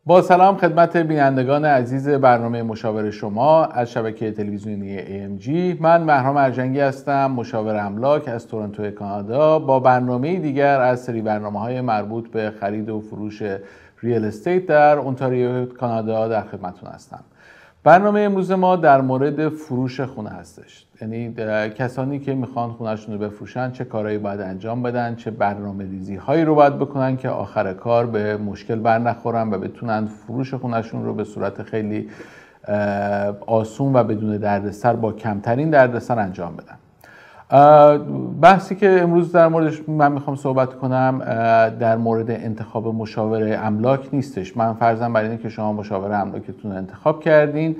با سلام خدمت بینندگان عزیز برنامه مشاور شما از شبکه تلویزیونی AMG. من مهرام ارجنگی هستم، مشاور املاک از تورنتو کانادا، با برنامه دیگر از سری برنامه‌های مربوط به خرید و فروش ریال استیت در اونتاریو کانادا در خدمتتون هستم. برنامه امروز ما در مورد فروش خونه هستش، یعنی کسانی که میخوان خونهشون رو بفروشن چه کارهایی باید انجام بدن، چه برنامه ریزی هایی رو باید بکنن که آخر کار به مشکل بر نخورن و بتونن فروش خونهشون رو به صورت خیلی آسون و بدون دردسر، با کمترین دردسر انجام بدن. بحثی که امروز در موردش من میخوام صحبت کنم در مورد انتخاب مشاور املاک نیستش. من فرضاً بر اینه که شما مشاور املاکتون رو انتخاب کردین،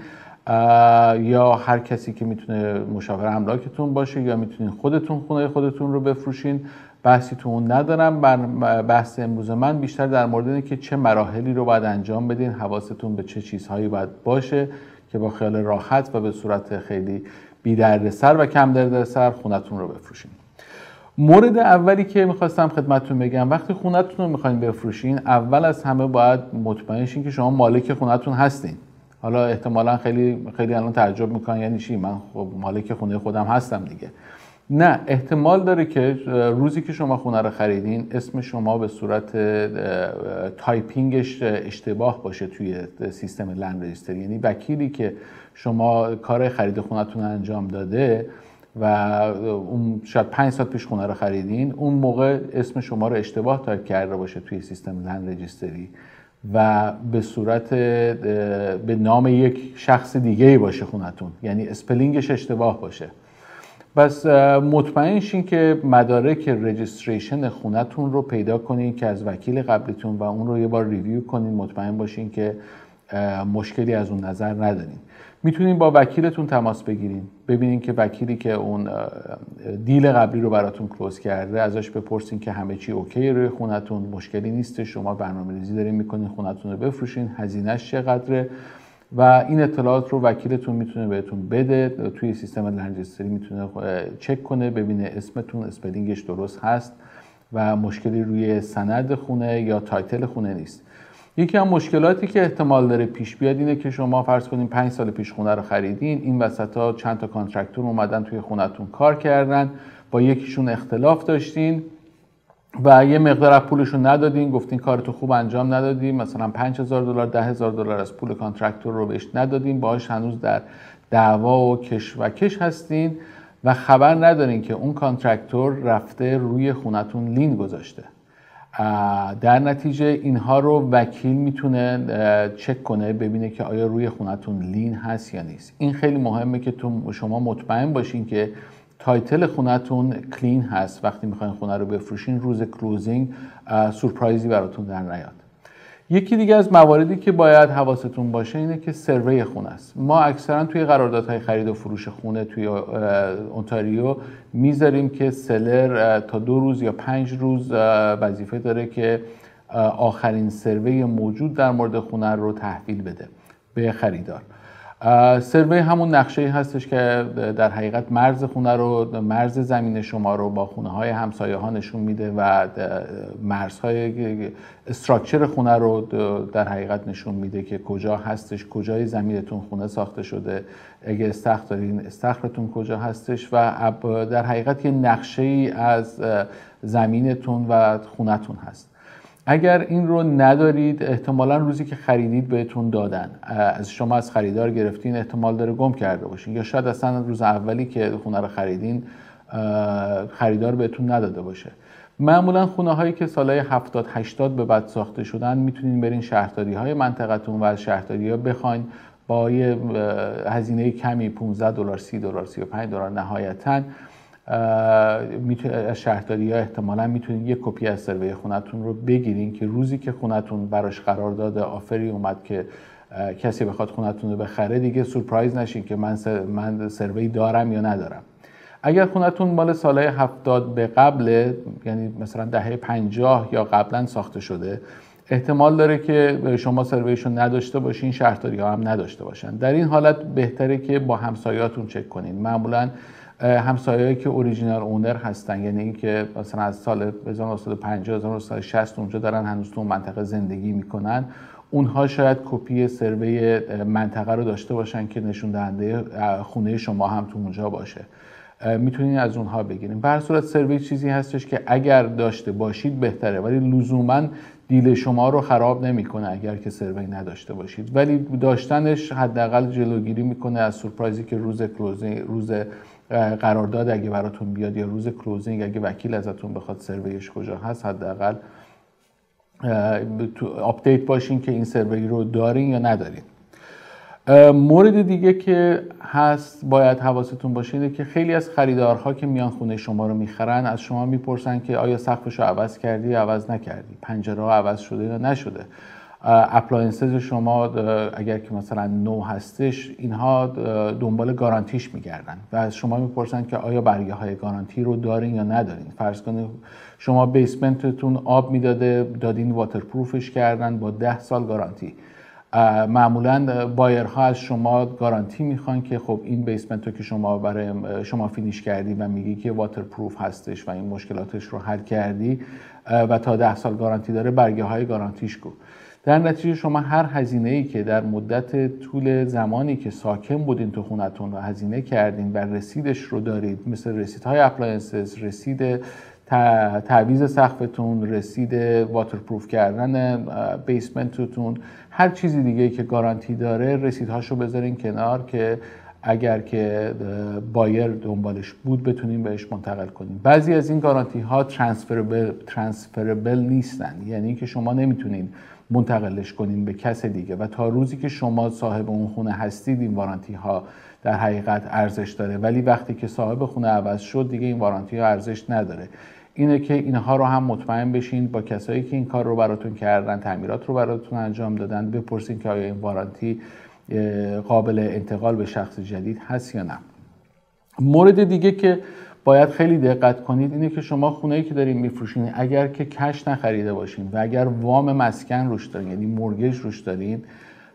یا هر کسی که میتونه مشاور املاکتون باشه، یا میتونین خودتون خونه خودتون رو بفروشین. بحثی تو اون ندارم. بحث امروز من بیشتر در مورد اینه که چه مراحلی رو باید انجام بدین، حواستون به چه چیزهایی باید باشه که با خیال راحت و به صورت خیلی بی دردسر و کم دردسر خونتون رو بفروشین. مورد اولی که میخواستم خدمتتون بگم، وقتی خونتون رو میخواین بفروشین، اول از همه باید مطمئن شین که شما مالک خونتون هستین. حالا احتمالاً خیلی الان تعجب میکنن، یعنی چی؟ من خب مالک خونه خودم هستم دیگه. نه، احتمال داره که روزی که شما خونه رو خریدین اسم شما به صورت تایپینگش اشتباه باشه توی سیستم لند رجیستری، یعنی وکیلی که شما کار خرید خونتون انجام داده و اون شاید 5 سال پیش خونه رو خریدین، اون موقع اسم شما رو اشتباه تایپ کرده باشه توی سیستم لند رجیستری و به صورت به نام یک شخص دیگه‌ای باشه خونتون، یعنی اسپلینگش اشتباه باشه. بس مطمئن شین که مدارک رجیستریشن خونتون رو پیدا کنین که از وکیل قبلیتون و اون رو یه بار ریویو کنین، مطمئن باشین که مشکلی از اون نظر ندارین. میتونین با وکیلتون تماس بگیرین، ببینین که وکیلی که اون دیل قبلی رو براتون کلوز کرده ازش بپرسین که همه چی اوکی روی خونتون، مشکلی نیست، شما برنامه‌ریزی دارین میکنین خونتون رو بفروشین، هزینه‌اش چقدره و این اطلاعات رو وکیلتون میتونه بهتون بده. توی سیستم لند رجیستری میتونه چک کنه ببینه اسمتون اسپلینگش درست هست و مشکلی روی سند خونه یا تایتل خونه نیست. یکی از مشکلاتی که احتمال داره پیش بیاد اینه که شما فرض کنین 5 سال پیش خونه رو خریدین، این وسطا چند تا کانترکتور اومدن توی خونتون کار کردن، با یکیشون اختلاف داشتین و یه مقدار از پولشون ندادین، گفتین کارتو خوب انجام ندادین، مثلا $5,000 $10,000 از پول کانترکتور رو بهش ندادین، باهاش هنوز در دعوا و کش هستین و خبر ندارین که اون کانترکتور رفته روی خونتون لین گذاشته. در نتیجه اینها رو وکیل میتونه چک کنه ببینه که آیا روی خونتون لین هست یا نیست. این خیلی مهمه که شما مطمئن باشین که تایتل خونتون کلین هست. وقتی میخواین خونه رو بفروشین روز کلوزینگ سورپرایزی براتون در نیاد. یکی دیگه از مواردی که باید حواستون باشه اینه که سروی خونه است. ما اکثرا توی قراردادهای خرید و فروش خونه توی اونتاریو میذاریم که سلر تا 2 روز یا 5 روز وظیفه داره که آخرین سروی موجود در مورد خونه رو تحویل بده به خریدار. سروی همون نقشه‌ای هستش که در حقیقت مرز خونه رو، مرز زمین شما رو با خونه‌های همسایه ها نشون میده و مرزهای استراکچر خونه رو در حقیقت نشون میده که کجا هستش، کجای زمینتون خونه ساخته شده، اگه استخر دارین استخرتون کجا هستش و در حقیقت یه نقشه‌ای از زمینتون و خونتون هست. اگر این رو ندارید احتمالاً روزی که خریدید بهتون دادن، از شما از خریدار گرفتین، احتمال داره گم کرده باشین، یا شاید اصلا روز اولی که خونه رو خریدین خریدار بهتون نداده باشه. معمولاً خونه هایی که سالهای 70-80 به بعد ساخته شدن میتونین برین شهرداری های منطقتون و از شهرداری ها بخواین با یه هزینه کمی $15 $30 $35 نهایتاً از شهرداری ها احتمالاً میتونید یک کپی از سروی خونتون رو بگیرین که روزی که خونتون براش قرارداد آفری اومد که کسی بخواد خونتون رو بخره دیگه سورپرایز نشین که من سروی دارم یا ندارم. اگر خونتون مال سالهای 70 به قبل، یعنی مثلا دهه 50 یا قبلا ساخته شده، احتمال داره که شما سرویشو نداشته باشین، شهرداری ها هم نداشته باشن. در این حالت بهتره که با همسایه‌هاتون چک کنین. معمولاً همسایه‌ای که اوریجینال اونر هستن، یعنی اینکه مثلا از سال 1950 1960 اونجا دارن هنوز تو منطقه زندگی میکنن، اونها شاید کپی سروی منطقه رو داشته باشن که نشون دهنده خونه شما هم تو اونجا باشه. میتونین از اونها بگیریم. به هر صورت سروی چیزی هستش که اگر داشته باشید بهتره، ولی لزوما دیل شما رو خراب نمیکنه اگر که سروی نداشته باشید، ولی داشتنش حداقل جلوگیری میکنه از سورپرایزی که روز قرارداد اگه براتون بیاد یا روز کلوزینگ اگه وکیل ازتون بخواد سرویش کجا هست، حداقل آپدیت باشین که این سروی رو دارین یا ندارین. مورد دیگه که هست باید حواستون باشه اینه که خیلی از خریدارها که میان خونه شما رو میخرن از شما میپرسن که آیا سقفش رو عوض کردی یا عوض نکردی، پنجره ها عوض شده یا نشده، اپلاینسز شما اگر که مثلا نو هستش اینها دنبال گارانتیش میگردن و از شما میپرسن که آیا برگه های گارانتی رو دارین یا ندارین. فرض کنید شما بیسمنتتون آب میداده، دادین واترپروفش کردن با 10 سال گارانتی. معمولا بایرها از شما گارانتی میخوان که خب این بیسمنت رو که شما برای شما فینیش کردی و میگی که واترپروف هستش و این مشکلاتش رو حل کردی و تا 10 سال گارانتی داره، برگه های گارانتیش کو. در نتیجه شما هر هزینه‌ای که در مدت طول زمانی که ساکن بودین تو خونتون و هزینه کردین و رسیدش رو دارید، مثل رسیدهای اپلاینسز، رسید تعویض سقفتون، رسید واترپروف کردن بیسمنتتون، هر چیزی دیگه که گارانتی داره رسیدهاشو بذارین کنار که اگر که بایر دنبالش بود بتونیم بهش منتقل کنیم. بعضی از این گارانتی ها ترانسفربل نیستن، یعنی که شما نمیتونین منتقلش کنین به کس دیگه و تا روزی که شما صاحب اون خونه هستید این وارانتی ها در حقیقت ارزش داره، ولی وقتی که صاحب خونه عوض شد دیگه این وارانتی ها ارزش نداره. اینه که اینها رو هم مطمئن بشین با کسایی که این کار رو براتون کردن، تعمیرات رو براتون انجام دادن، بپرسین که آیا این وارانتی قابل انتقال به شخص جدید هست یا نه. مورد دیگه که باید خیلی دقت کنید اینه که شما خونه‌ای که دارین میفروشین اگر که کش نخریده باشین و اگر وام مسکن روش دارین، یعنی مورگیج روش دارین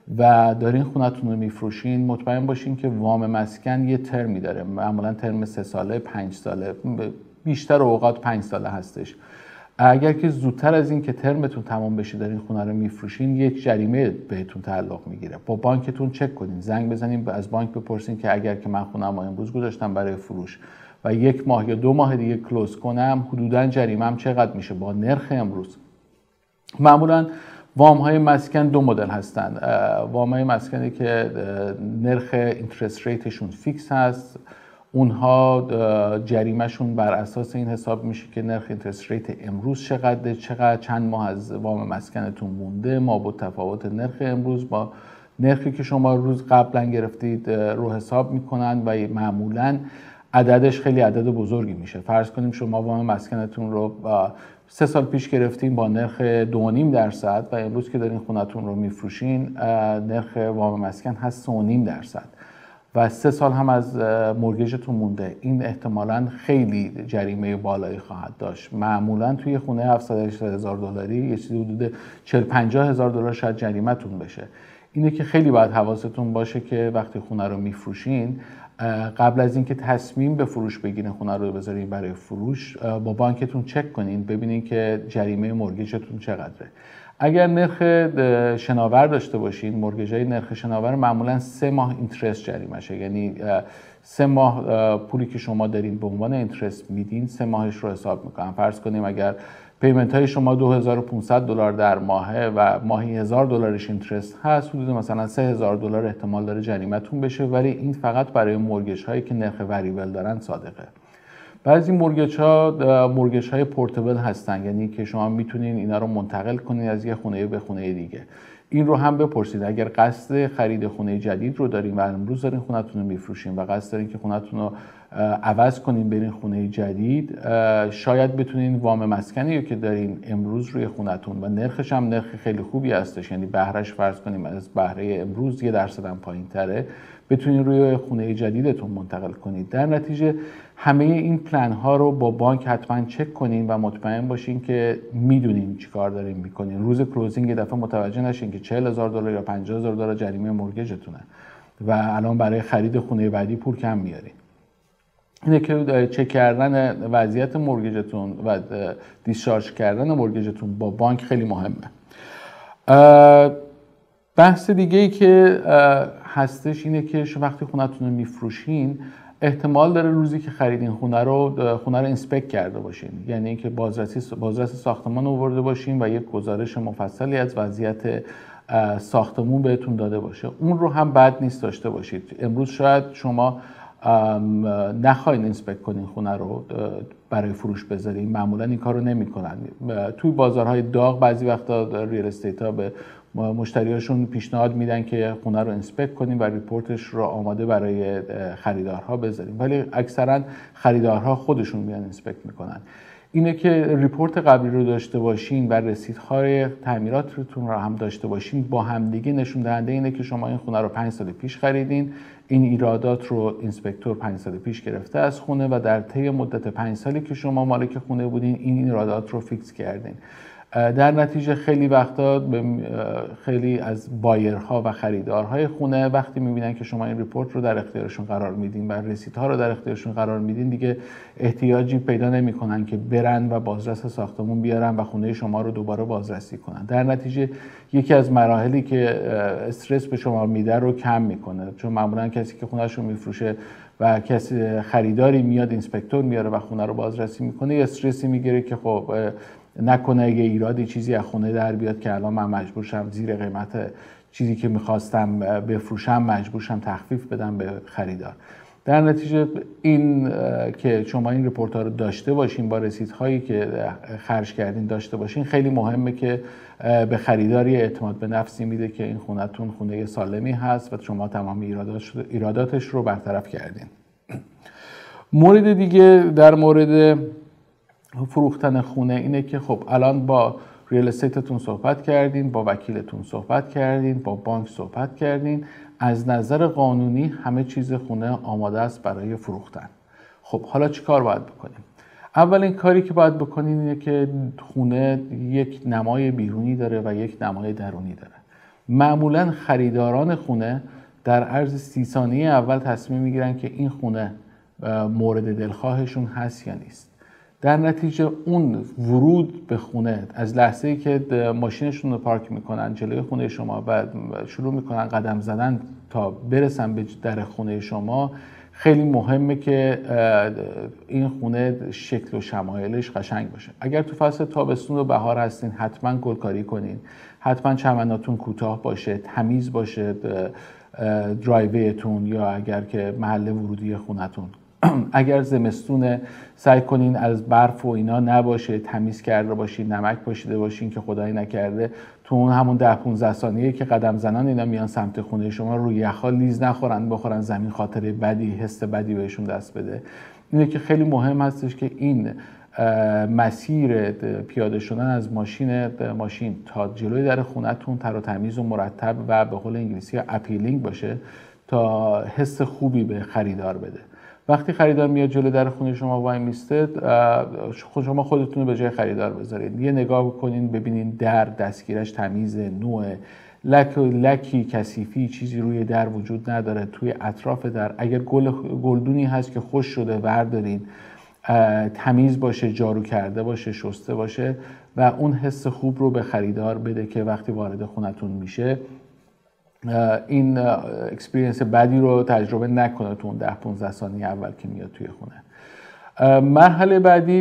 و دارین خونتون رو میفروشین، مطمئن باشین که وام مسکن یه ترمی داره، معمولا ترم 3 ساله 5 ساله، بیشتر اوقات 5 ساله هستش. اگر که زودتر از این که ترمتون تمام بشه دارین خونه رو میفروشین، یک جریمه بهتون تعلق میگیره. با بانکتون چک کنین، زنگ بزنین از بانک بپرسین که اگر که من خونه‌مو امروز گذاشتم برای فروش و 1 ماه یا 2 ماه دیگه کلوز کنم، حدوداً جریمه‌ام چقدر میشه با نرخ امروز. معمولاً وام های مسکن 2 مدل هستن. وام های مسکنی که نرخ اینترست ریتشون فیکس هست، اونها جریمهشون بر اساس این حساب میشه که نرخ اینترست ریت امروز چقدر چند ماه از وام مسکنتون مونده، ما با تفاوت نرخ امروز با نرخی که شما روز قبلا گرفتید رو حساب میکنن و معمولاً عددش خیلی عدد بزرگی میشه. فرض کنیم شما وام مسکنتون رو 3 سال پیش گرفتین با نرخ 2.5% و امروز که دارین خونتون رو میفروشین نرخ وام مسکن هست 3.5% و 3 سال هم از مورگیجتون مونده، این احتمالاً خیلی جریمه بالایی خواهد داشت. معمولاً توی خونه $700,000 یه چیزی حدود 40-50 هزار دلار شاید جریمه‌تون بشه. اینه که خیلی باید حواستون باشه که وقتی خونه رو میفروشین قبل از اینکه تصمیم به فروش بگیرین، خونه رو بذارین برای فروش، با بانکتون چک کنین ببینین که جریمه مورگیجتون چقدره. اگر نرخ شناور داشته باشین، مورگیج‌های نرخ شناور معمولاً 3 ماه اینترست جریمه‌شه، یعنی 3 ماه پولی که شما دارین به عنوان اینترست میدین 3 ماهش رو حساب میکنن. فرض کنیم اگر پیمنت های شما $2,500 در ماهه و ماهی $1,000 اینترست هست، حدود مثلا $3,000 احتمال داره جریمتون بشه، ولی این فقط برای مورگیج هایی که نرخ وریبل دارن صادقه. بعضی مورگیج های پورتبل هستن، یعنی که شما میتونین اینا رو منتقل کنین از یه خونه به خونه دیگه. این رو هم بپرسید اگر قصد خرید خونه جدید رو دارین و امروز دارین خونتون رو میفروشین و قصد دارین که خونتون رو عوض کنین برین خونه جدید، شاید بتونین وام مسکنی رو که دارین امروز روی خونتون و نرخش هم نرخ خیلی خوبی هستش، یعنی بهرهش فرض کنیم از بهره امروز 1% هم پایین تره، بتونین روی خونه جدیدتون منتقل کنید. در نتیجه همه این پلن ها رو با بانک حتما چک کنین و مطمئن باشین که میدونین چی کار دارین میکنین. روز کلوزینگ یه دفعه متوجه نشین که $40,000 یا $50,000 جریمه مورگیجتونه و الان برای خرید خونه بعدی پول کم میارین. اینه که چک کردن وضعیت مورگیجتون و دیسچارج کردن مورگیجتون با بانک خیلی مهمه. بحث دیگه ای که هستش اینه که وقتی خونتون رو میفروشین احتمال داره روزی که خریدین خونه رو اینسپکت کرده باشین، یعنی اینکه بازرسی ساختمان رو آورده باشین و یک گزارش مفصلی از وضعیت ساختمون بهتون داده باشه. اون رو هم بد نیست داشته باشید. امروز شاید شما نخواین اینسپکت کنین خونه رو برای فروش بذارین، معمولا این کارو نمیکنن. توی بازارهای داغ بعضی وقتا ریل استیت ها به مشتریاشون پیشنهاد میدن که خونه رو اینسپکت کنیم و ریپورتش رو آماده برای خریدارها بذاریم، ولی اکثرا خریدارها خودشون میان اینسپکت میکنن. اینه که ریپورت قبلی رو داشته باشین و رسیدهای تعمیراتتون رو هم داشته باشین، با همدیگه نشون دهنده اینه که شما این خونه رو 5 سال پیش خریدین، این ایرادات رو اینسپکتور 5 سال پیش گرفته از خونه و در طی مدت 5 سالی که شما مالک خونه بودین این ایرادات رو فیکس کردین. در نتیجه خیلی وقتا خیلی از بایرها و خریدارهای خونه وقتی میبینن که شما این ریپورت رو در اختیارشون قرار میدین و رسیدها رو در اختیارشون قرار میدین، دیگه احتیاجی پیدا نمیکنن که برن و بازرس ساختمون بیارن و خونه شما رو دوباره بازرسی کنن. در نتیجه یکی از مراحلی که استرس به شما میده رو کم میکنه، چون معمولا کسی که خونه‌ش رو میفروشه و کسی خریداری میاد اینسپکتور میاره و خونه رو بازرسی میکنه، یه استرسی میگیره که خب نکنه اگه ایرادی چیزی از خونه در بیاد که الان من مجبور شم زیر قیمت چیزی که میخواستم بفروشم مجبور شم تخفیف بدم به خریدار. در نتیجه این که شما این رپورت ها رو داشته باشین با رسیدهایی که خرج کردین داشته باشین خیلی مهمه که به خریداری اعتماد به نفسی میده که این خونه‌تون خونه سالمی هست و شما تمام ایراداتش رو برطرف کردین. مورد دیگه در مورد فروختن خونه اینه که خب الان با ریل استیتتون صحبت کردین، با وکیلتون صحبت کردین، با بانک صحبت کردین، از نظر قانونی همه چیز خونه آماده است برای فروختن. خب حالا چی کار باید بکنیم؟ اولین کاری که باید بکنین اینه که خونه یک نمای بیرونی داره و یک نمای درونی داره. معمولا خریداران خونه در عرض 30 ثانیه اول تصمیم میگیرن که این خونه مورد دلخواهشون هست یا نیست. در نتیجه اون ورود به خونه از لحظه‌ای که ماشینشون رو پارک میکنن جلوی خونه شما و شروع میکنن قدم زدن تا برسن به در خونه شما، خیلی مهمه که این خونه شکل و شمایلش قشنگ باشه. اگر تو فصل تابستون و بهار هستین حتما گلکاری کنین، حتما چمناتون کوتاه باشه، تمیز باشه درایویتون یا اگر که محل ورودی خونتون. اگر زمستونه سعی کنین از برف و اینا نباشه، تمیز کرده باشین، نمک پاشیده باشین که خدایی نکرده تو اون همون 10-15 ثانیه که قدم زنان اینا میان سمت خونه شما روی یخا لیز نخورن، بخورن زمین، خاطره بدی، حس بدی بهشون دست بده. اینه که خیلی مهم هستش که این مسیر پیاده شدن از ماشین تا جلوی در خونتون تر و تمیز و مرتب و به قول انگلیسی اپیلینگ باشه تا حس خوبی به خریدار بده. وقتی خریدار میاد جلوی در خونه شما وای میسته، شما خودتون رو به جای خریدار بذارید، یه نگاه بکنین ببینین در دستگیرش تمیزه، نوع لکی کثیفی چیزی روی در وجود نداره، توی اطراف در اگر گلدونی هست که خوش شده وردارین، تمیز باشه، جارو کرده باشه، شسته باشه و اون حس خوب رو به خریدار بده که وقتی وارد خونتون میشه این اکسپریانس بدی رو تجربه نکنه تو اون 10-15 ثانیه اول که میاد توی خونه. مرحله بعدی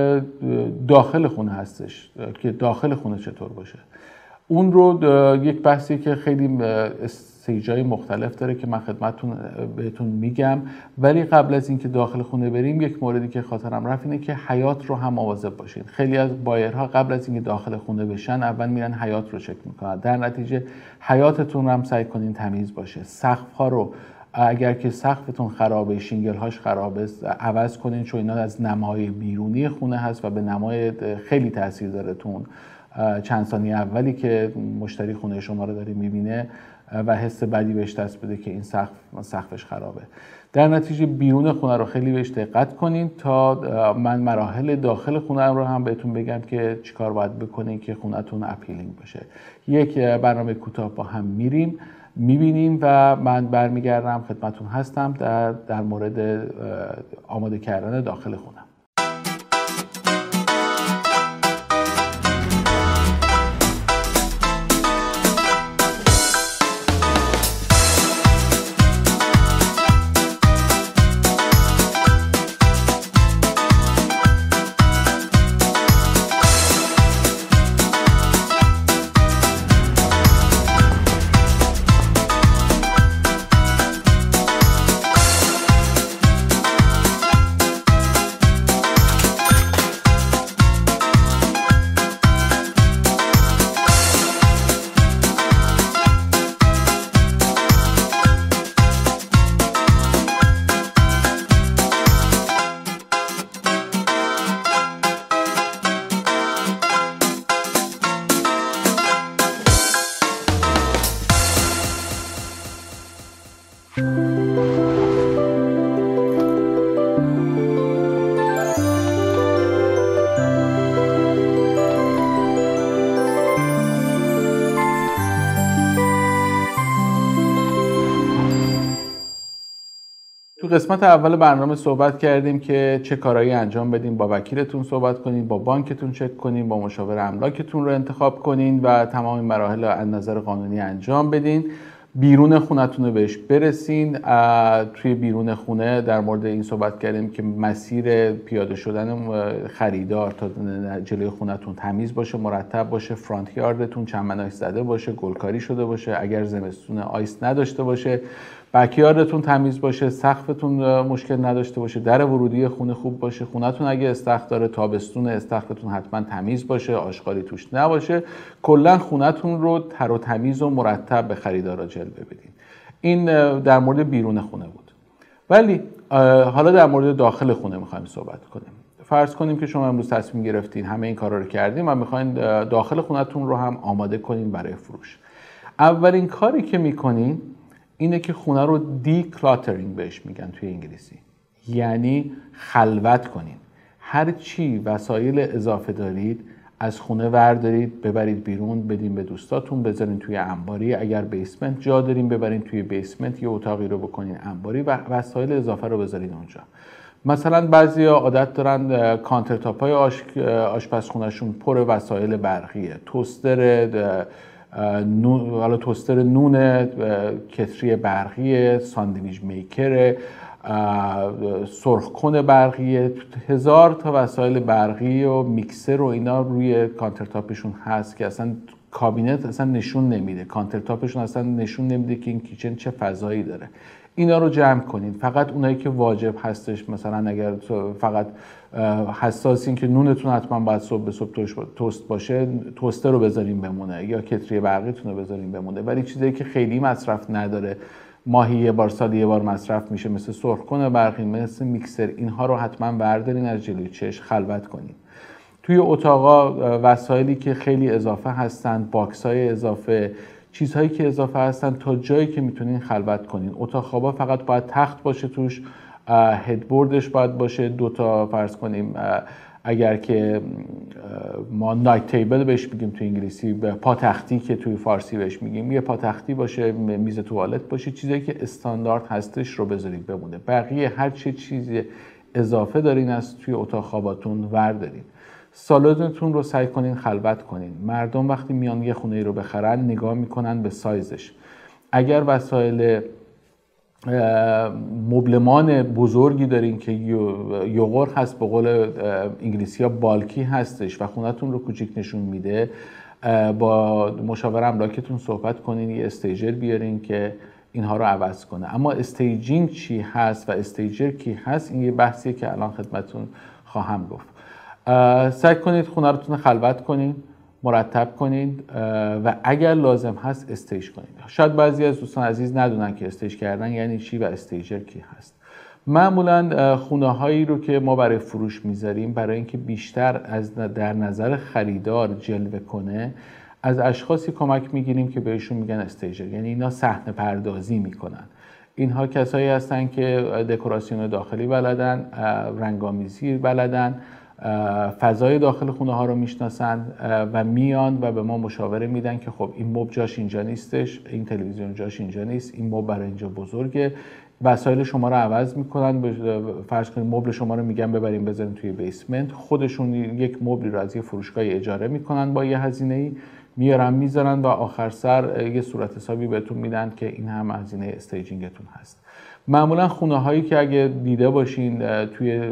داخل خونه هستش که داخل خونه چطور باشه. اون رو یک بحثی که خیلی استیجای مختلف داره که من خدمتتون بهتون میگم، ولی قبل از اینکه داخل خونه بریم یک موردی که خاطرم رفت اینه که حیاط رو هم مواظب باشین. خیلی از بایرها قبل از اینکه داخل خونه بشن اول میرن حیاط رو چک میکنن، در نتیجه حیاطتون رو هم سعی کنین تمیز باشه. سقف ها رو اگر که سقفتون خرابه، شینگل هاش خرابه، عوض کنین چون اینا از نمای بیرونی خونه هست و به نمای خیلی تاثیر داره تون چند ثانیه اولی که مشتری خونه شما رو داره میبینه و حس بدی بهش دست بده که این سقفش خرابه. در نتیجه بیرون خونه رو خیلی بهش دقت کنین تا من مراحل داخل خونه رو هم بهتون بگم که چیکار باید بکنین که خونه‌تون اپیلینگ باشه. یک برنامه کوتاه با هم میبینیم و من برمیگردم خدمتتون هستم در مورد آماده کردن داخل خونه. قسمت اول برنامه صحبت کردیم که چه کارهایی انجام بدین، با وکیلتون صحبت کنین، با بانکتون چک کنین، با مشاور املاکتون رو انتخاب کنین و تمام این مراحل از نظر قانونی انجام بدین. بیرون خونتون رو بهش برسین. توی بیرون خونه در مورد این صحبت کردیم که مسیر پیاده شدن خریدار تا جلوی خونتون تمیز باشه، مرتب باشه، فرانت یاردتون چمناش زده باشه، گلکاری شده باشه، اگر زمستون آیس نداشته باشه، بکیاردتون تمیز باشه، سقفتون مشکل نداشته باشه، در ورودی خونه خوب باشه، خونتون اگه استخر داره تابستون استخرتون حتما تمیز باشه، آشغالی توش نباشه. کلا خونتون رو تر و تمیز و مرتب به خریدارا جلوه بدین. این در مورد بیرون خونه بود. ولی حالا در مورد داخل خونه میخوایم صحبت کنیم. فرض کنیم که شما امروز تصمیم گرفتین همه این کارا رو کردین و میخواین داخل خونتون رو هم آماده کنین برای فروش. اولین کاری که میکنین اینه که خونه رو دیکلاترینگ بهش میگن توی انگلیسی، یعنی خلوت کنین. هر چی وسایل اضافه دارید از خونه وردارید، ببرید بیرون، بدین به دوستاتون، بذارین توی انباری. اگر بیسمنت جا دارین ببرین توی بیسمنت، یه اتاقی رو بکنین انباری و وسایل اضافه رو بذارین اونجا. مثلا بعضیا عادت دارن کانترتاپ‌های آشپزخونه‌شون پر وسایل برقیه، توستر نون، کتری برقی، ساندویچ میکر، سرخکن برقی، هزار تا وسایل برقی و میکسر و اینا روی کانترتاپشون هست که اصلا کابینت اصلا نشون نمیده، کانترتاپشون اصلا نشون نمیده که این کیچن چه فضایی داره. اینا رو جمع کنین. فقط اونایی که واجب هستش، مثلا اگر فقط حساسین که نونتون حتما باید صبح به صبح توست باشه، توستر رو بذارین بمونه یا کتری برقیتون رو بذارین بمونه. ولی چیزایی که خیلی مصرف نداره، ماهی یه بار، سال یه بار مصرف میشه، مثل سرخکن برقی، مثل میکسر، اینها رو حتما بردارین از جلوی چشم، خلوت کنین. توی اتاقا وسایلی که خیلی اضافه هستن، باکس‌های اضافه، چیزهایی که اضافه هستن، تا جایی که میتونین خلوت کنین. اتاق خوابا فقط باید تخت باشه توش، هدبوردش باید باشه، 2 تا فرض کنیم اگر که ما نایت تیبل بهش میگیم توی انگلیسی، پاتختی که توی فارسی بهش میگیم، یه پاتختی باشه، میز توالت باشه، چیزایی که استاندارد هستش رو بذارید بمونه. بقیه هر چه چیزی اضافه دارین از توی اتاق خواباتون وردارین. سالنتون رو سعی کنین خلوت کنین. مردم وقتی میان یه خونه رو بخرن نگاه میکنن به سایزش. اگر وسایل مبلمان بزرگی دارین که یوغور هست، به قول انگلیسی ها بالکی هستش و خونتون رو کوچیک نشون میده، با مشاور املاکتون صحبت کنین، یه استیجر بیارین که اینها رو عوض کنه. اما استیجینگ چی هست و استیجر کی هست، این یه بحثیه که الان خدمتتون خواهم گفت. سعی کنید خونه رو خلوت کنید، مرتب کنید و اگر لازم هست استیج کنید. شاید بعضی از دوستان عزیز ندونن که استیج کردن یعنی چی و استیجر کی هست. معمولا خونه هایی رو که ما برای فروش میذاریم، برای اینکه بیشتر از در نظر خریدار جلوه کنه، از اشخاصی کمک میگیریم که بهشون میگن استیجر، یعنی اینا صحنه پردازی میکنن. اینها کسایی هستن که دکوراسیون داخلی بلدن، رنگامیزی بلدن، فضای داخل خونه ها رو میشناسن و میان و به ما مشاوره میدن که خب این مبل جاش اینجا نیستش، این تلویزیون جاش اینجا نیست، این مبل برای اینجا بزرگه، وسایل شما رو عوض میکنن. فرض کنید مبل شما رو میگن ببرین بذارین توی بیسمنت، خودشون یک مبلی رو از یه فروشگاهی اجاره میکنن با یه هزینه‌ای، میارن میذارن و آخر سر یه صورت حسابی بهتون میدن که این هم هزینه استیجینگتون هست. معمولا خونه هایی که اگه دیده باشین توی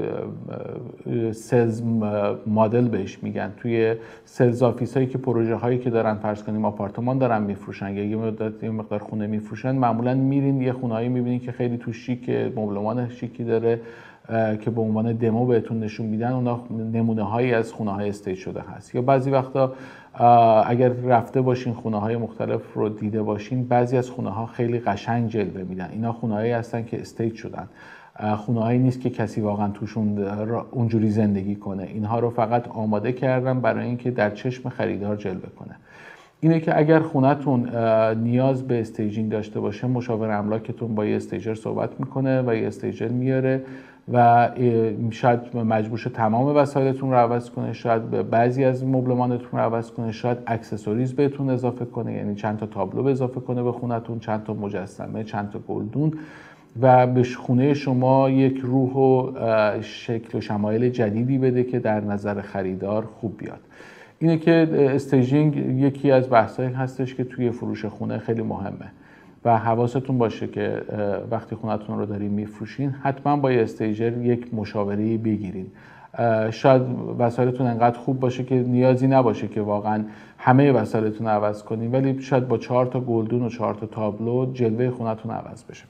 سلز مدل بهش میگن، توی سلز آفیس هایی که پروژه هایی که دارن، فرض کنیم آپارتمان دارن میفروشن یا یه مقدار خونه میفروشن، معمولا میرین یه خونه هایی میبینین که خیلی تو شیک، مبلمان شیکی داره که به عنوان دمو بهتون نشون میدن. اونا نمونه هایی از خونه های استیج شده هست. یا بعضی وقتا اگر رفته باشین خونه های مختلف رو دیده باشین، بعضی از خونه ها خیلی قشنگ جلوه میدن. اینا خونه هایی هستن که استیج شدن، خونه هایی نیست که کسی واقعا توشون اونجوری زندگی کنه. اینها رو فقط آماده کردن برای اینکه در چشم خریدار جلوه کنه. اینه که اگر خونتون نیاز به استیجینگ داشته باشه، مشاور املاکتون با یه استیجر صحبت میکنه و یه استیجر میاره و شاید مجبور شه تمام وسایلتون رو عوض کنه، شاید بعضی از مبلمانتون رو عوض کنه، شاید اکسسوریز بهتون اضافه کنه، یعنی چند تا تابلو اضافه کنه به خونتون، چند تا مجسمه، چند تا گلدون. و به خونه شما یک روح و شکل و شمایل جدیدی بده که در نظر خریدار خوب بیاد. اینه که استیجینگ یکی از بحثایی هستش که توی فروش خونه خیلی مهمه و حواستون باشه که وقتی خونتون رو دارین میفروشین حتما با یه استیجر یک مشاوره بگیرین. شاید وسایلتون انقدر خوب باشه که نیازی نباشه که واقعا همه وسایلتون عوض کنین، ولی شاید با 4 تا گلدون و 4 تا تابلو جلوه خونتون عوض بشه.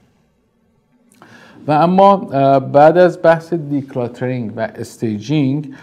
و اما بعد از بحث دیکلاترینگ و استیجینگ،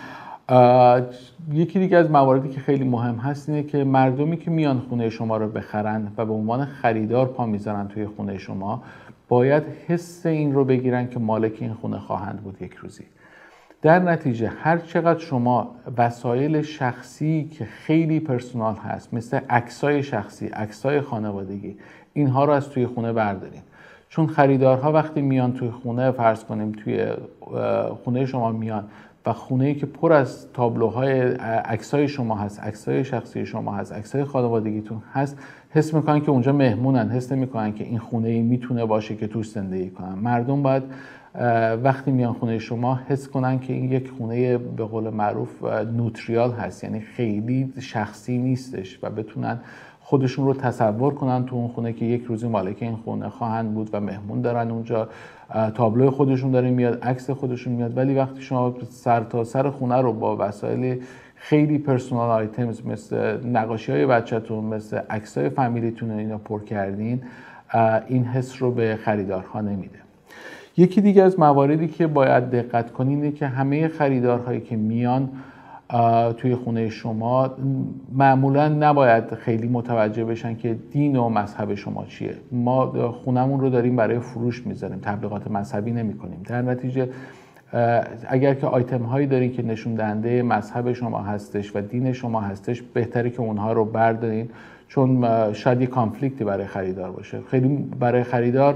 یکی دیگه از مواردی که خیلی مهم هست اینه که مردمی که میان خونه شما رو بخرن و به عنوان خریدار پا میذارن توی خونه شما، باید حس این رو بگیرن که مالک این خونه خواهند بود یک روزی. در نتیجه هر چقدر شما وسایل شخصی که خیلی پرسونال هست، مثل عکسای شخصی، عکسای خانوادگی، اینها رو از توی خونه بردارین. چون خریدارها وقتی میان توی خونه، فرض کنیم توی خونه شما میان و خونه‌ای که پر از تابلوهای عکسای شما هست، عکسای شخصی شما هست، عکسای خانوادگیتون هست، حس میکنن که اونجا مهمونن، حس نمیکنن که این خونه‌ای میتونه باشه که توش زندگی کنن. مردم باید وقتی میان خونه شما حس کنن که این یک خونه به قول معروف نوتریال هست، یعنی خیلی شخصی نیستش و بتونن خودشون رو تصور کنن تو اون خونه که یک روزی مالک این خونه خواهند بود و مهمون دارن اونجا، تابلو خودشون داره میاد، عکس خودشون میاد. ولی وقتی شما سر تا سر خونه رو با وسایل خیلی پرسونال آیتمز مثل نقاشی‌های بچه‌تون، مثل عکسای فامیلیتون اینا پر کردین، این حس رو به خریدارها نمیده. یکی دیگه از مواردی که باید دقت کنین اینه که همه خریدارهایی که میان توی خونه شما معمولا نباید خیلی متوجه بشن که دین و مذهب شما چیه. ما خونمون رو داریم برای فروش میذاریم، تبلیغات مذهبی نمی کنیم. در نتیجه اگر که آیتم هایی دارین که نشون دهنده مذهب شما هستش و دین شما هستش، بهتره که اونها رو بردارین، چون شاید یک کانفلیکتی برای خریدار باشه. خیلی برای خریدار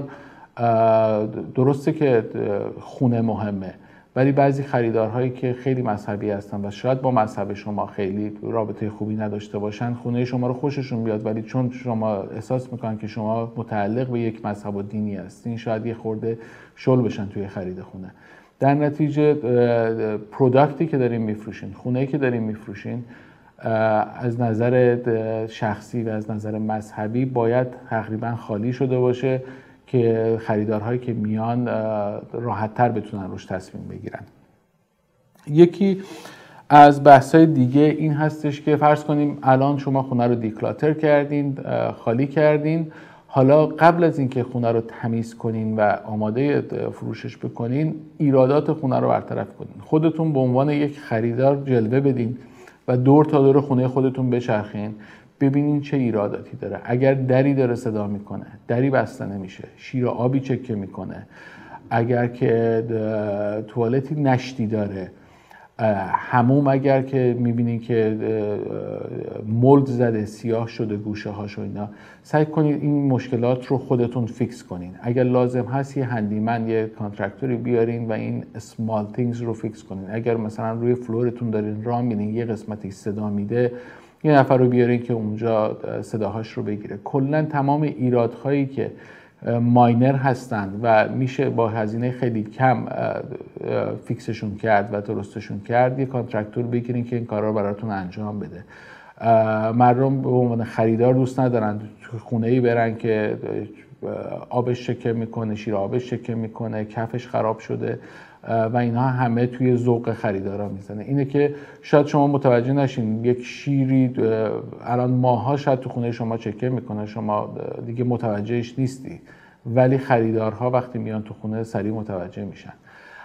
درسته که خونه مهمه، ولی بعضی خریدارهایی که خیلی مذهبی هستن و شاید با مذهب شما خیلی رابطه خوبی نداشته باشن، خونه شما رو خوششون بیاد، ولی چون شما احساس میکنن که شما متعلق به یک مذهب و دینی هستین، شاید یه خورده شل بشن توی خرید خونه. در نتیجه پروداکتی که دارین میفروشین، خونه‌ای که دارین میفروشین، از نظر شخصی و از نظر مذهبی باید تقریبا خالی شده باشه که خریدارهایی که میان راحت‌تر بتونن روش تصمیم بگیرن. یکی از بحث‌های دیگه این هستش که فرض کنیم الان شما خونه رو دیکلاتر کردین، خالی کردین، حالا قبل از اینکه خونه رو تمیز کنین و آماده فروشش بکنین، ایرادات خونه رو برطرف کنین. خودتون به عنوان یک خریدار جلوه بدین و دور تا دور خونه خودتون بچرخین، ببینین چه ایراداتی داره. اگر دری داره صدا میکنه، دری بسته نمیشه، شیر آبی چکه میکنه، اگر که توالتی نشتی داره، حموم اگر که میبینین که مولد زده، سیاه شده گوشه هاش و اینا، سعی کنید این مشکلات رو خودتون فیکس کنین. اگر لازم هست یه هندیمن، یه کانترکتوری بیارین و این اسمال تینگز رو فیکس کنین. اگر مثلا روی فلورتون دارین راه میرین، یه قسمتی صدا میده، یه نفر رو بیارین که اونجا صداهاش رو بگیره. کلا تمام ایرادهایی که ماینر هستن و میشه با هزینه خیلی کم فیکسشون کرد و درستشون کرد، یه کانترکتور بگیرین که این کارا رو براتون انجام بده. مردم به عنوان خریدار دوست ندارن خونه‌ای برن که آبش شکه میکنه، شیر آبش شکه میکنه، کفش خراب شده و اینها همه توی ذوق خریدارا میزنه. اینه که شاید شما متوجه نشین یک شیری الان ماها شاید تو خونه شما چکه میکنه، شما دیگه متوجهش نیستی، ولی خریدارها وقتی میان تو خونه سریع متوجه میشن.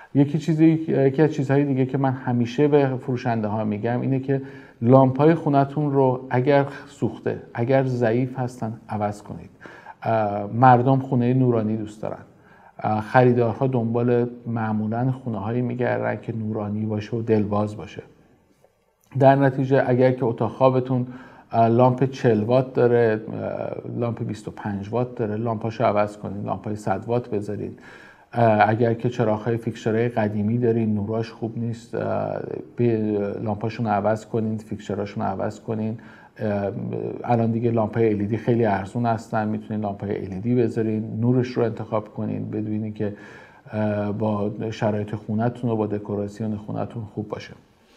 یکی از چیزهای دیگه که من همیشه به فروشنده ها میگم اینه که لامپای خونتون رو اگر سوخته، اگر ضعیف هستن، عوض کنید. مردم خونه نورانی دوست دارن. خریدارها دنبال معمولا خونه هایی میگردن که نورانی باشه و دلواز باشه. در نتیجه اگر که اتاق خوابتون لامپ 40 وات داره، لامپ 25 وات داره، لامپاشو عوض کنید، لامپای 100 وات بذارید. اگر که چراغ‌های فیکسچرهای قدیمی دارین، نوراش خوب نیست، لامپاشون عوض کنید، فیکسچراشون عوض کنید. الان دیگه لامپ‌های LED خیلی ارزون هستن، میتونین لامپ‌های LED بذارین، نورش رو انتخاب کنین، ببینید که با شرایط خونه‌تون و با دکوراسیون خونه‌تون خوب باشه.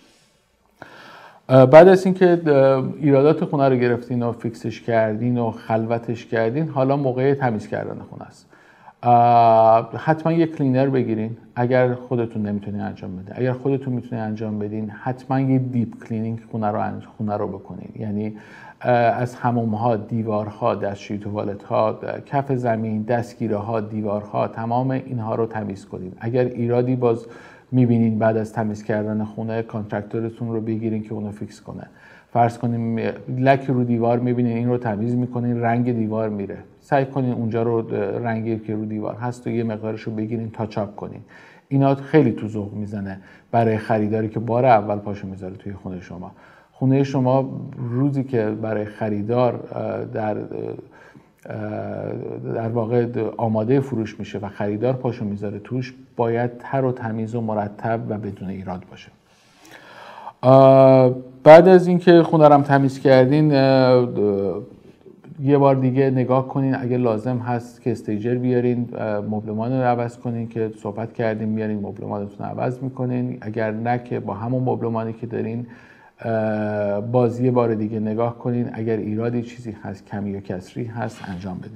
بعد از اینکه ایرادات خونه رو گرفتین و فیکسش کردین و خلوتش کردین، حالا موقع تمیز کردن خونه است. حتما یک کلینر بگیرین اگر خودتون نمیتونین انجام بدین. اگر خودتون میتونین انجام بدین، حتما یه دیپ کلینینگ خونه رو بکنین. یعنی از حموم‌ها، دیوارها، دستشویی توالت‌ها، کف زمین، دستگیره‌ها، دیوارها، تمام اینها رو تمیز کنین. اگر ایرادی باز میبینین بعد از تمیز کردن خونه، کانترکتورتون رو بگیرین که اونو فیکس کنه. فرض کنیم لک رو دیوار میبینین، این رو تمیز میکنین، رنگ دیوار میره، سعی کنین اونجا رو رنگی که رو دیوار هست و یه مقدارش رو بگیرین تاچ اپ کنین. اینا خیلی تو ذوق میزنه برای خریداری که بار اول پاشو میذاره توی خونه شما. خونه شما روزی که برای خریدار در واقع آماده فروش میشه و خریدار پاشو میذاره توش، باید تر و تمیز و مرتب و بدون ایراد باشه. بعد از اینکه خونه رو تمیز کردین، یه بار دیگه نگاه کنین، اگه لازم هست که استیجر بیارین، مبلمان رو عوض کنین که صحبت کردیم، میارین مبلمانتون رو عوض میکنین. اگر نه که با همون مبلمانی که دارین باز یه بار دیگه نگاه کنین، اگر ایرادی چیزی هست، کمی یا کسری هست، انجام بدین.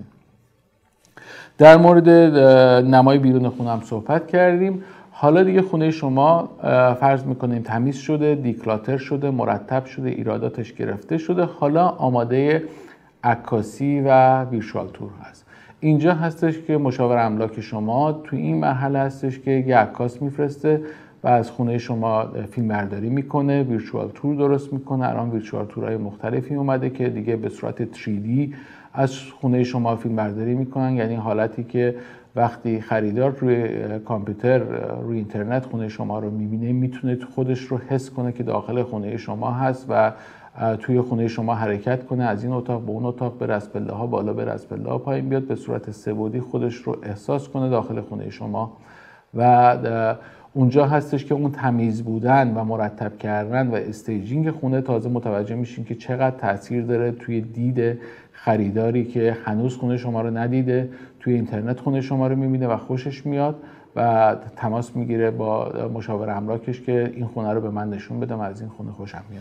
در مورد نمای بیرون خونه هم صحبت کردیم. حالا دیگه خونه شما فرض میکنیم تمیز شده، دیکلاتر شده، مرتب شده، ایراداتش گرفته شده، حالا آماده عکاسی و ویرچوال تور هست. اینجا هستش که مشاور املاک شما تو این مرحله هستش که یه عکاس میفرسته و از خونه شما فیلم برداری میکنه، ویرچوال تور درست میکنه. الان ویرچوال تورهای مختلفی اومده که دیگه به صورت 3D از خونه شما فیلم برداری میکنن. یعنی حالتی که وقتی خریدار روی کامپیوتر، روی اینترنت خونه شما رو میبینه، میتونه خودش رو حس کنه که داخل خونه شما هست و توی خونه شما حرکت کنه، از این اتاق به اون اتاق بره، از پله ها بالا بره، از پله ها پایین بیاد، به صورت سه‌بعدی خودش رو احساس کنه داخل خونه شما. و اونجا هستش که اون تمیز بودن و مرتب کردن و استیجینگ خونه تازه متوجه میشین که چقدر تاثیر داره توی دید خریداری که هنوز خونه شما رو ندیده، توی اینترنت خونه شما رو میبینه و خوشش میاد و تماس میگیره با مشاور املاکش که این خونه رو به من نشون بده، من از این خونه خوشم میاد.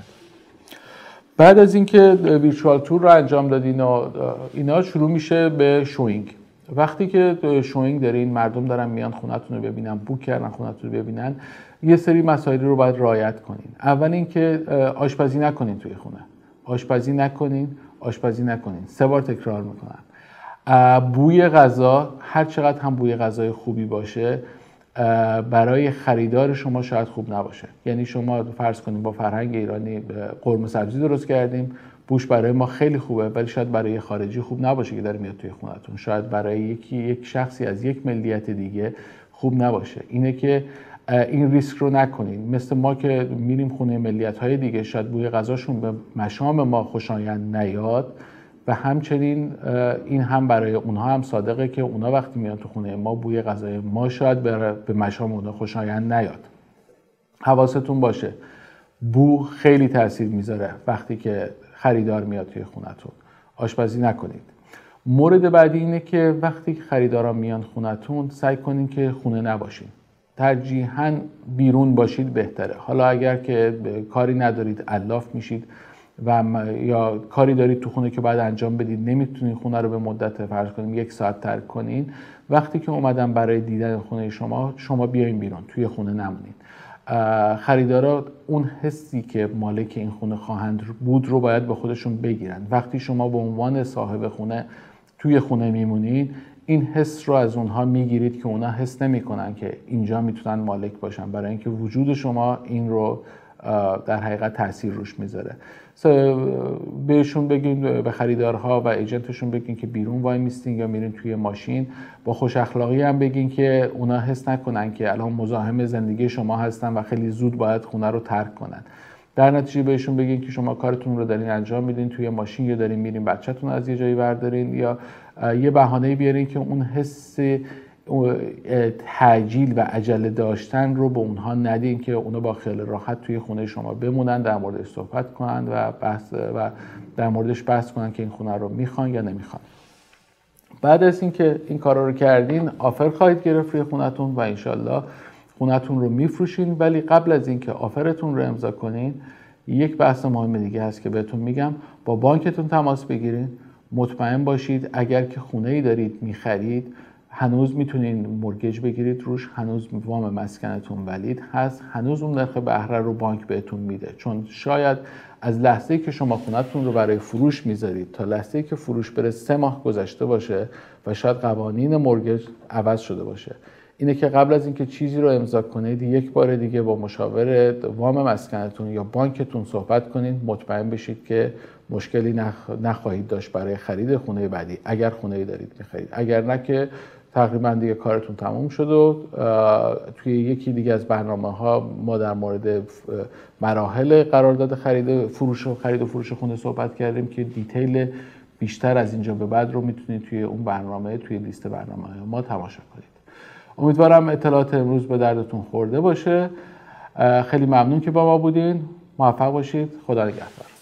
بعد از اینکه ویرچوال تور رو انجام دادین و اینا، شروع میشه به شوینگ. وقتی که شوینگ دارین، مردم دارن میان خونه‌تون رو ببینن، بوک کردن خونه‌تون رو ببینن، یه سری مسائل رو باید رعایت کنین. اول اینکه آشپزی نکنین توی خونه. آشپزی نکنین. 3 بار تکرار میکنن. بوی غذا، هر چقدر هم بوی غذای خوبی باشه، برای خریدار شما شاید خوب نباشه. یعنی شما فرض کنیم با فرهنگ ایرانی قرمه سبزی درست کردیم، بوش برای ما خیلی خوبه، ولی شاید برای خارجی خوب نباشه که داره میاد توی خونتون. شاید برای یک شخصی از یک ملیت دیگه خوب نباشه. اینه که این ریسک رو نکنین. مثل ما که میریم خونه ملیت‌های دیگه، شاید بوی غذاشون به مشام ما خوشایند نیاد و همچنین این هم برای اونها هم صادقه که اونا وقتی میان تو خونه ما، بوی غذای ما شاید به مشام اونها خوشایند نیاد. حواستون باشه، بو خیلی تاثیر میذاره وقتی که خریدار میاد توی خونتون. آشپزی نکنید. مورد بعدی اینه که وقتی خریدارا میان خونتون، سعی کنین که خونه نباشین. ترجیحاً بیرون باشید بهتره. حالا اگر که کاری ندارید، علاف میشید و یا کاری دارید تو خونه که بعد انجام بدید، نمیتونید خونه رو به مدت فرض کنیم 1 ساعت ترک کنین، وقتی که اومدن برای دیدن خونه شما بیاین بیرون، توی خونه نمونید. خریدارا اون حسی که مالک این خونه خواهند بود رو باید به خودشون بگیرن. وقتی شما به عنوان صاحب خونه توی خونه میمونید، این حس رو از اونها میگیرید که اونها حس نمیکنن که اینجا میتونن مالک باشن، برای اینکه وجود شما این رو در حقیقت تاثیر روش میذاره. بهشون بگین، به خریدارها و ایجنتشون بگین که بیرون وای میستین یا میرین توی ماشین. با خوش اخلاقی هم بگین که اونا حس نکنن که الان مزاحم زندگی شما هستن و خیلی زود باید خونه رو ترک کنن. در نتیجه بهشون بگین که شما کارتون رو دارین انجام میدین توی ماشین، یا دارین میرین بچه‌تون از یه جایی بردارین، یا یه بهانه‌ای بیارین که اون حس تعجیل و عجله داشتن رو به اونها ندین که اونا با خیال راحت توی خونه شما بمونن، در موردش صحبت کنن و در موردش بحث کنن که این خونه رو میخوان یا نمیخوان. بعد از اینکه این کارا رو کردین، آفر خواهید گرفت روی خونتون و انشالله خونتون رو میفروشین. ولی قبل از اینکه آفرتون رو امضا کنین، یک بحث مهم دیگه هست که بهتون میگم. با بانکتون تماس بگیرین، مطمئن باشید اگر که خونه‌ای دارید میخرید هنوز میتونین مورگیج بگیرید روش، هنوز وام مسکنتون ولید هست، هنوز اون نرخ بهره رو بانک بهتون میده. چون شاید از لحظه‌ای که شما خونتون رو برای فروش میذارید تا لحظه‌ای که فروش بره 3 ماه گذشته باشه و شاید قوانین مورگیج عوض شده باشه. اینه که قبل از اینکه چیزی رو امضا کنید یک بار دیگه با مشاور وام مسکنتون یا بانکتون صحبت کنید، مطمئن بشید که مشکلی نخواهید داشت برای خرید خونه بعدی اگر خونه‌ای دارید می‌خرید. اگر نه که تقریبا دیگه کارتون تموم شد و توی یکی دیگه از برنامه‌ها ما در مورد مراحل قرارداد خرید و فروش خونه صحبت کردیم که دیتیل بیشتر از اینجا به بعد رو میتونید توی اون برنامه، توی لیست برنامه ما تماشا کنید. امیدوارم اطلاعات امروز به دردتون خورده باشه. خیلی ممنون که با ما بودین. موفق باشید. خدا نگهدار.